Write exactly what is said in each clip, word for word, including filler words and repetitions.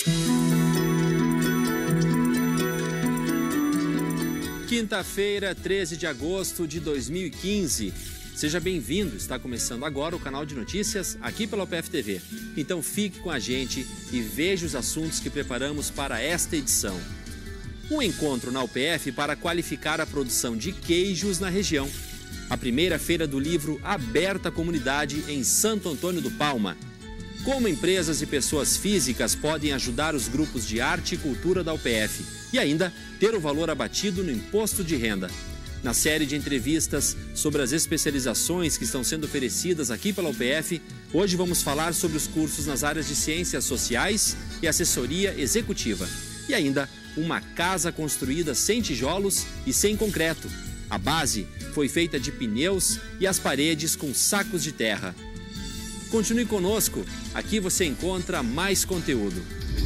Quinta-feira, treze de agosto de dois mil e quinze. Seja bem-vindo, está começando agora o canal de notícias aqui pela U P F T V. Então fique com a gente e veja os assuntos que preparamos para esta edição. Um encontro na U P F para qualificar a produção de queijos na região. A primeira feira do livro aberta à comunidade em Santo Antônio do Palma. Como empresas e pessoas físicas podem ajudar os grupos de arte e cultura da U P F e ainda ter o valor abatido no imposto de renda. Na série de entrevistas sobre as especializações que estão sendo oferecidas aqui pela U P F, hoje vamos falar sobre os cursos nas áreas de ciências sociais e assessoria executiva. E ainda uma casa construída sem tijolos e sem concreto. A base foi feita de pneus e as paredes com sacos de terra. Continue conosco, aqui você encontra mais conteúdo.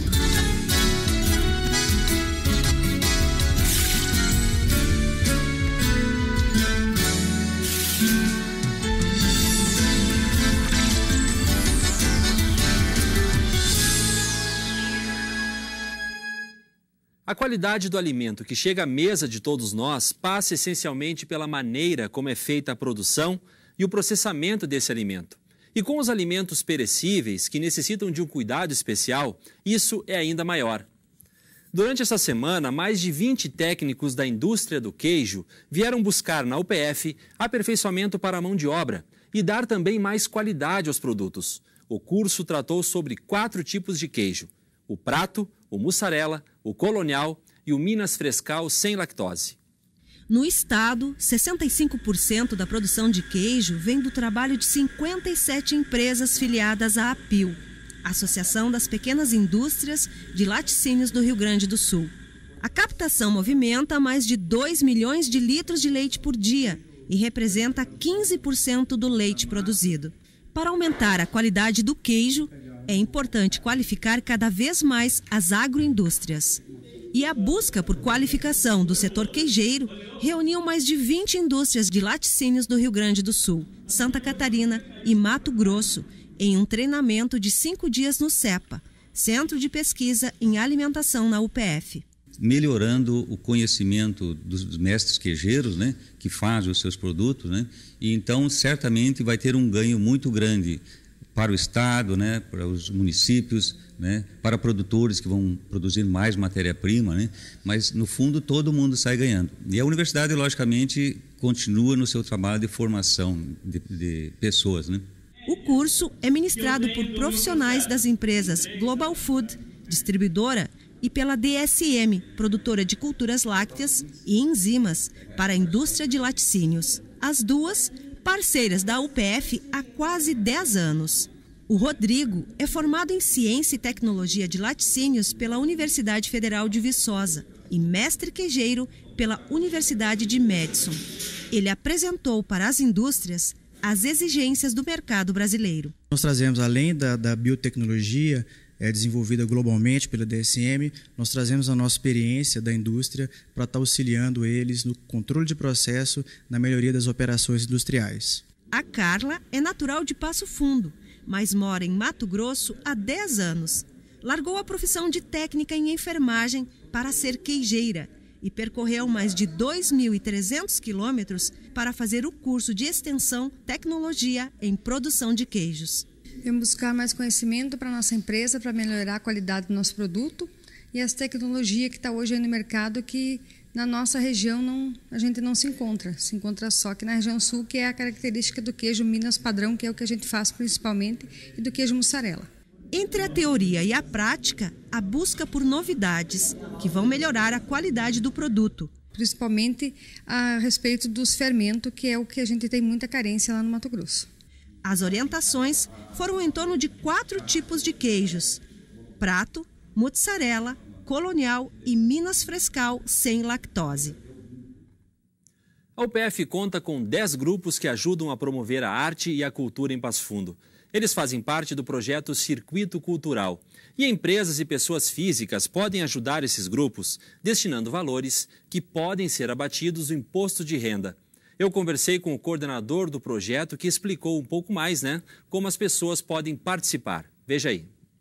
A qualidade do alimento que chega à mesa de todos nós passa essencialmente pela maneira como é feita a produção e o processamento desse alimento. E com os alimentos perecíveis, que necessitam de um cuidado especial, isso é ainda maior. Durante essa semana, mais de vinte técnicos da indústria do queijo vieram buscar na U P F aperfeiçoamento para a mão de obra e dar também mais qualidade aos produtos. O curso tratou sobre quatro tipos de queijo: o prato, o mussarela, o colonial e o Minas Frescal sem lactose. No estado, sessenta e cinco por cento da produção de queijo vem do trabalho de cinquenta e sete empresas filiadas à APIL, Associação das Pequenas Indústrias de Laticínios do Rio Grande do Sul. A captação movimenta mais de dois milhões de litros de leite por dia e representa quinze por cento do leite produzido. Para aumentar a qualidade do queijo, é importante qualificar cada vez mais as agroindústrias. E a busca por qualificação do setor queijeiro reuniu mais de vinte indústrias de laticínios do Rio Grande do Sul, Santa Catarina e Mato Grosso, em um treinamento de cinco dias no CEPA, Centro de Pesquisa em Alimentação na U P F. Melhorando o conhecimento dos mestres queijeiros, né, que fazem os seus produtos, né, e então certamente vai ter um ganho muito grande para o Estado, né, para os municípios, né, para produtores que vão produzir mais matéria-prima, né, mas no fundo todo mundo sai ganhando. E a universidade, logicamente, continua no seu trabalho de formação de, de pessoas, né. O curso é ministrado por profissionais das empresas Global Food, distribuidora, e pela D S M, produtora de culturas lácteas e enzimas para a indústria de laticínios. As duas, parceiras da U P F há quase dez anos. O Rodrigo é formado em Ciência e Tecnologia de Laticínios pela Universidade Federal de Viçosa e mestre queijeiro pela Universidade de Madison. Ele apresentou para as indústrias as exigências do mercado brasileiro. Nós trazemos, além da, da biotecnologia, é desenvolvida globalmente pela D S M, nós trazemos a nossa experiência da indústria para estar auxiliando eles no controle de processo, na melhoria das operações industriais. A Carla é natural de Passo Fundo, mas mora em Mato Grosso há dez anos. Largou a profissão de técnica em enfermagem para ser queijeira e percorreu mais de dois mil e trezentos quilômetros para fazer o curso de extensão Tecnologia em Produção de Queijos. Vamos buscar mais conhecimento para a nossa empresa, para melhorar a qualidade do nosso produto e as tecnologias que está hoje aí no mercado que na nossa região não, a gente não se encontra. Se encontra só aqui na região sul, que é a característica do queijo Minas padrão, que é o que a gente faz principalmente, e do queijo mussarela. Entre a teoria e a prática, a busca por novidades que vão melhorar a qualidade do produto. Principalmente a respeito dos fermentos, que é o que a gente tem muita carência lá no Mato Grosso. As orientações foram em torno de quatro tipos de queijos: prato, mussarela, colonial e Minas Frescal sem lactose. A U P F conta com dez grupos que ajudam a promover a arte e a cultura em Passo Fundo. Eles fazem parte do projeto Circuito Cultural. E empresas e pessoas físicas podem ajudar esses grupos, destinando valores que podem ser abatidos do imposto de renda. Eu conversei com o coordenador do projeto que explicou um pouco mais, né, como as pessoas podem participar. Veja aí.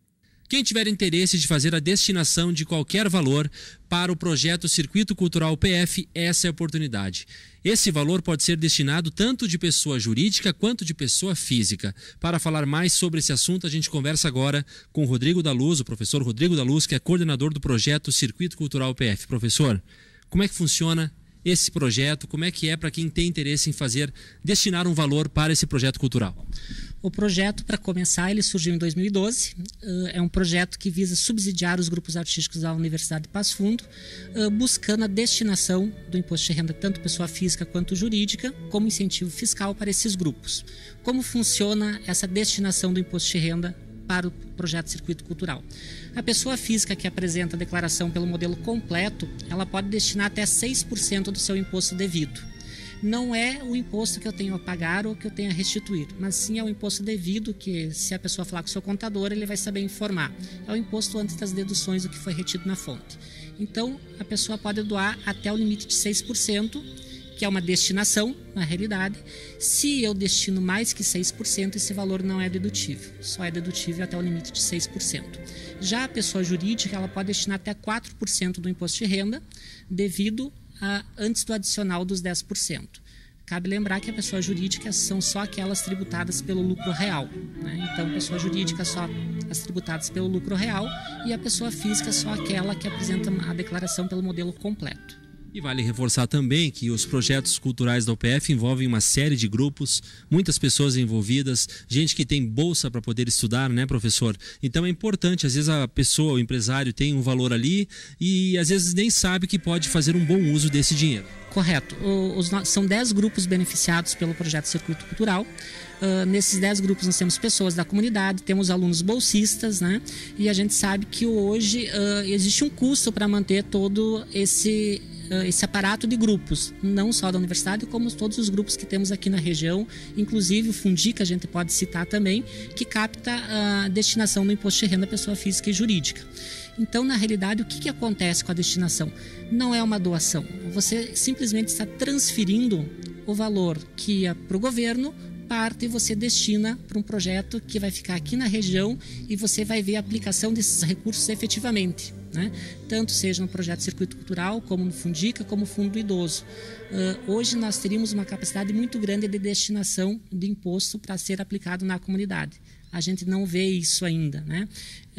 Quem tiver interesse de fazer a destinação de qualquer valor para o projeto Circuito Cultural P F, essa é a oportunidade. Esse valor pode ser destinado tanto de pessoa jurídica quanto de pessoa física. Para falar mais sobre esse assunto, a gente conversa agora com o Rodrigo da Luz, o professor Rodrigo da Luz, que é coordenador do projeto Circuito Cultural P F. Professor, como é que funciona esse projeto? Como é que é para quem tem interesse em fazer, destinar um valor para esse projeto cultural? O projeto, para começar, ele surgiu em dois mil e doze. É um projeto que visa subsidiar os grupos artísticos da Universidade de Passo Fundo, buscando a destinação do imposto de renda, tanto pessoa física quanto jurídica, como incentivo fiscal para esses grupos. Como funciona essa destinação do imposto de renda para o projeto Circuito Cultural? A pessoa física que apresenta a declaração pelo modelo completo, ela pode destinar até seis por cento do seu imposto devido. Não é o imposto que eu tenho a pagar ou que eu tenho a restituir, mas sim é o imposto devido, que se a pessoa falar com o seu contador, ele vai saber informar. É o imposto antes das deduções do que foi retido na fonte. Então, a pessoa pode doar até o limite de seis por cento, que é uma destinação, na realidade. Se eu destino mais que seis por cento, esse valor não é dedutível. Só é dedutível até o limite de seis por cento. Já a pessoa jurídica, ela pode destinar até quatro por cento do imposto de renda, devido a, antes do adicional dos dez por cento. Cabe lembrar que a pessoa jurídica são só aquelas tributadas pelo lucro real, né? Então, a pessoa jurídica só as tributadas pelo lucro real e a pessoa física só aquela que apresenta a declaração pelo modelo completo. E vale reforçar também que os projetos culturais da U P F envolvem uma série de grupos, muitas pessoas envolvidas, gente que tem bolsa para poder estudar, né, professor? Então é importante, às vezes a pessoa, o empresário tem um valor ali e às vezes nem sabe que pode fazer um bom uso desse dinheiro. Correto. Os, são dez grupos beneficiados pelo projeto Circuito Cultural. Uh, nesses dez grupos nós temos pessoas da comunidade, temos alunos bolsistas, né? E a gente sabe que hoje uh, existe um custo para manter todo esse... esse aparato de grupos, não só da universidade, como todos os grupos que temos aqui na região, inclusive o Fundi, que a gente pode citar também, que capta a destinação do imposto de renda pessoa física e jurídica. Então, na realidade, o que, que acontece com a destinação? Não é uma doação, você simplesmente está transferindo o valor que ia para o governo, parte e você destina para um projeto que vai ficar aqui na região e você vai ver a aplicação desses recursos efetivamente, né? Tanto seja no projeto Circuito Cultural, como no Fundica, como no Fundo do Idoso. Uh, hoje nós teríamos uma capacidade muito grande de destinação de imposto para ser aplicado na comunidade. A gente não vê isso ainda, né?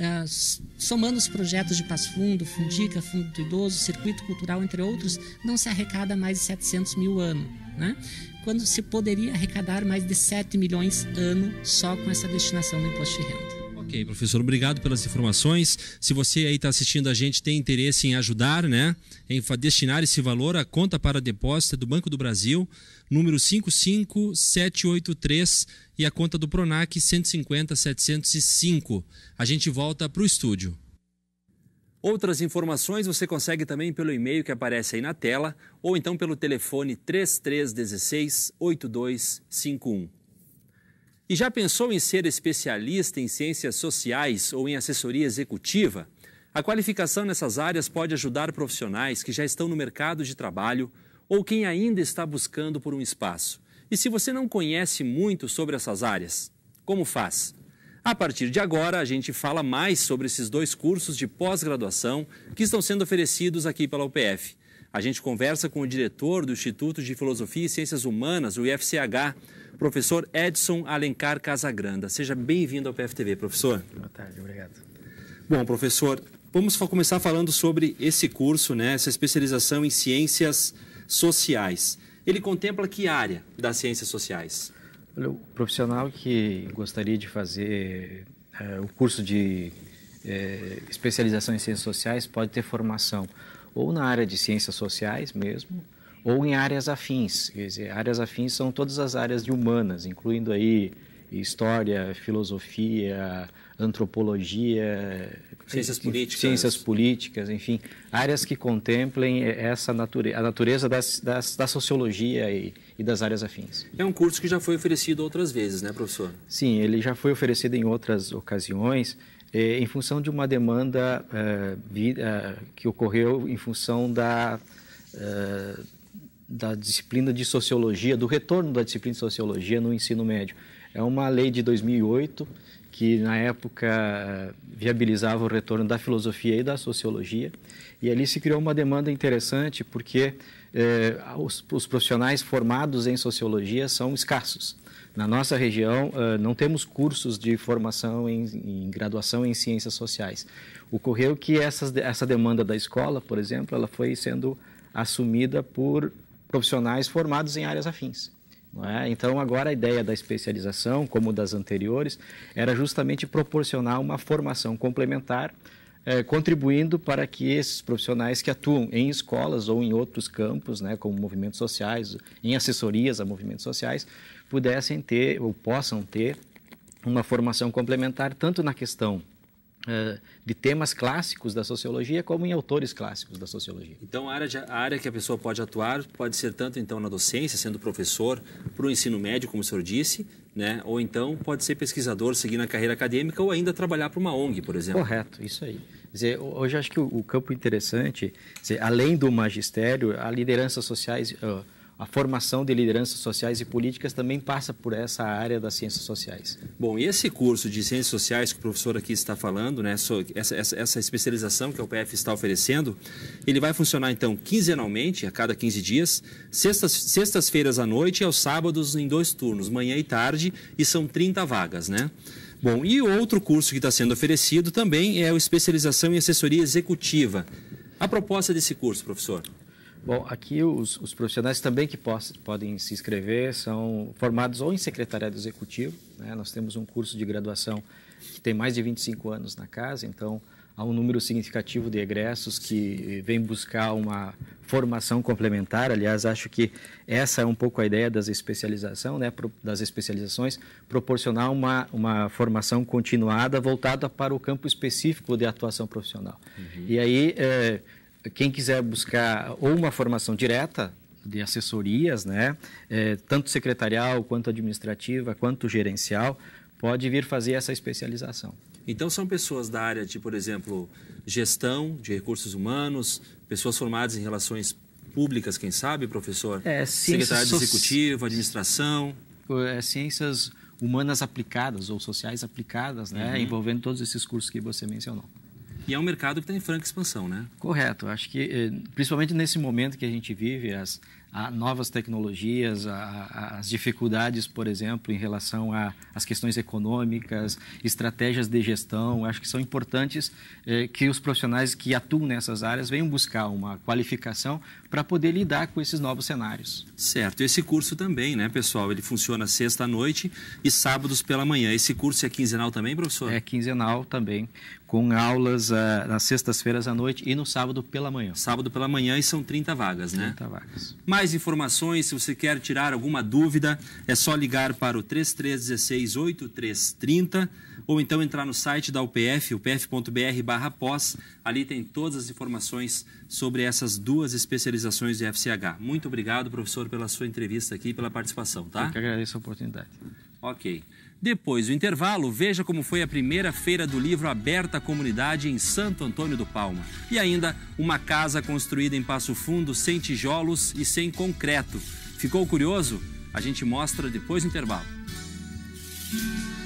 Uh, somando os projetos de Passo Fundo, Fundica, Fundo do Idoso, Circuito Cultural, entre outros, não se arrecada mais de setecentos mil ano, né? Quando se poderia arrecadar mais de sete milhões ano só com essa destinação do imposto de renda. Ok, professor, obrigado pelas informações. Se você aí está assistindo a gente, tem interesse em ajudar, né, em destinar esse valor, a conta para depósito é do Banco do Brasil, número cinco cinco sete oito três e a conta do Pronac cento e cinquenta setecentos e cinco. A gente volta para o estúdio. Outras informações você consegue também pelo e-mail que aparece aí na tela ou então pelo telefone três três um seis oito dois cinco um. E já pensou em ser especialista em ciências sociais ou em assessoria executiva? A qualificação nessas áreas pode ajudar profissionais que já estão no mercado de trabalho ou quem ainda está buscando por um espaço. E se você não conhece muito sobre essas áreas, como faz? A partir de agora, a gente fala mais sobre esses dois cursos de pós-graduação que estão sendo oferecidos aqui pela U P F. A gente conversa com o diretor do Instituto de Filosofia e Ciências Humanas, o I F C H, professor Edson Alencar Casagranda. Seja bem-vindo ao P F T V, professor. Boa tarde, obrigado. Bom, professor, vamos começar falando sobre esse curso, né, essa especialização em ciências sociais. Ele contempla que área das ciências sociais? O profissional que gostaria de fazer é, o curso de é, especialização em ciências sociais pode ter formação ou na área de ciências sociais mesmo, ou em áreas afins. Quer dizer, áreas afins são todas as áreas de humanas, incluindo aí história, filosofia, antropologia, ciências políticas, ciências políticas, enfim, áreas que contemplem essa natureza, a natureza das, das, da sociologia e, e das áreas afins. É um curso que já foi oferecido outras vezes, né, professor? Sim, ele já foi oferecido em outras ocasiões, eh, em função de uma demanda eh, vi, eh, que ocorreu em função da eh, da disciplina de sociologia, do retorno da disciplina de sociologia no ensino médio. É uma lei de dois mil e oito que na época viabilizava o retorno da filosofia e da sociologia. E ali se criou uma demanda interessante, porque eh, os, os profissionais formados em sociologia são escassos. Na nossa região, uh, não temos cursos de formação em, em graduação em ciências sociais. Ocorreu que essas, essa demanda da escola, por exemplo, ela foi sendo assumida por profissionais formados em áreas afins. Não é? Então, agora a ideia da especialização, como das anteriores, era justamente proporcionar uma formação complementar, eh, contribuindo para que esses profissionais que atuam em escolas ou em outros campos, né, como movimentos sociais, em assessorias a movimentos sociais, pudessem ter ou possam ter uma formação complementar tanto na questão uh, de temas clássicos da sociologia como em autores clássicos da sociologia. Então a área, de, a área que a pessoa pode atuar pode ser tanto então na docência, sendo professor, para o ensino médio, como o senhor disse, né? Ou então pode ser pesquisador, seguir na carreira acadêmica ou ainda trabalhar para uma O N G, por exemplo. Correto, isso aí. Quer dizer, hoje acho que o, o campo interessante, quer dizer, além do magistério, a lideranças sociais... Uh, A formação de lideranças sociais e políticas também passa por essa área das ciências sociais. Bom, e esse curso de ciências sociais que o professor aqui está falando, né, essa, essa, essa especialização que a U P F está oferecendo, ele vai funcionar então quinzenalmente, a cada quinze dias, sextas, sextas-feiras à noite e aos sábados em dois turnos, manhã e tarde, e são trinta vagas, né? Bom, e outro curso que está sendo oferecido também é a especialização em assessoria executiva. A proposta desse curso, professor? Bom, aqui os, os profissionais também que poss, podem se inscrever são formados ou em secretariado executivo, né? Nós temos um curso de graduação que tem mais de vinte e cinco anos na casa, então há um número significativo de egressos que vem buscar uma formação complementar. Aliás, acho que essa é um pouco a ideia das especialização, né? das especializações, proporcionar uma, uma formação continuada voltada para o campo específico de atuação profissional. Uhum. E aí... É, quem quiser buscar ou uma formação direta de assessorias, né, é, tanto secretarial, quanto administrativa, quanto gerencial, pode vir fazer essa especialização. Então são pessoas da área de, por exemplo, gestão de recursos humanos, pessoas formadas em relações públicas, quem sabe, professor? É, secretariado executivo, administração. É, ciências humanas aplicadas ou sociais aplicadas, né, uhum. envolvendo todos esses cursos que você mencionou. E é um mercado que está em franca expansão, né? Correto. Acho que, principalmente nesse momento que a gente vive, as, as novas tecnologias, a, as dificuldades, por exemplo, em relação às questões econômicas, estratégias de gestão, acho que são importantes eh, que os profissionais que atuam nessas áreas venham buscar uma qualificação para poder lidar com esses novos cenários. Certo. Esse curso também, né, pessoal? Ele funciona sexta à noite e sábados pela manhã. Esse curso é quinzenal também, professor? É quinzenal também, com aulas uh, nas sextas-feiras à noite e no sábado pela manhã. Sábado pela manhã e são trinta vagas, né? trinta vagas. Mais informações, se você quer tirar alguma dúvida, é só ligar para o três três um seis, oito três três zero ou então entrar no site da U P F, u p f ponto b r barra pós. Ali tem todas as informações sobre essas duas especializações de F C H. Muito obrigado, professor, pela sua entrevista aqui e pela participação, tá? Eu que agradeço a oportunidade. Ok. Depois do intervalo, veja como foi a primeira feira do livro aberta à comunidade em Santo Antônio do Palma. E ainda uma casa construída em Passo Fundo sem tijolos e sem concreto. Ficou curioso? A gente mostra depois do intervalo.